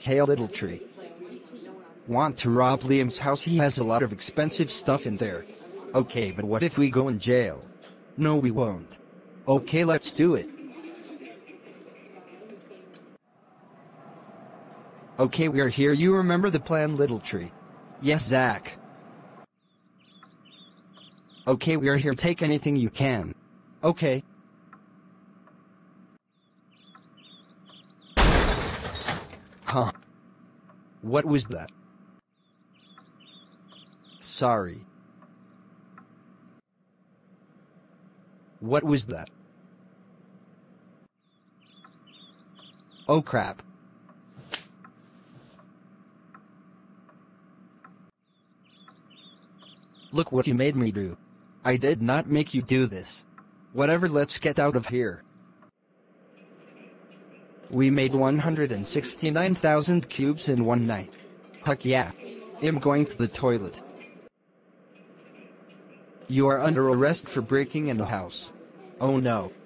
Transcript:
Hey little tree. Want to rob Liam's house? He has a lot of expensive stuff in there. Okay, but what if we go in jail? No, we won't. Okay, let's do it. Okay, we are here. You remember the plan, little tree? Yes, Zach. Okay, we are here. Take anything you can. Okay. Huh. What was that? Sorry. What was that? Oh crap. Look what you made me do. I did not make you do this. Whatever, let's get out of here. We made 169,000 cubes in one night. Heck yeah. I'm going to the toilet. You are under arrest for breaking in a house. Oh no.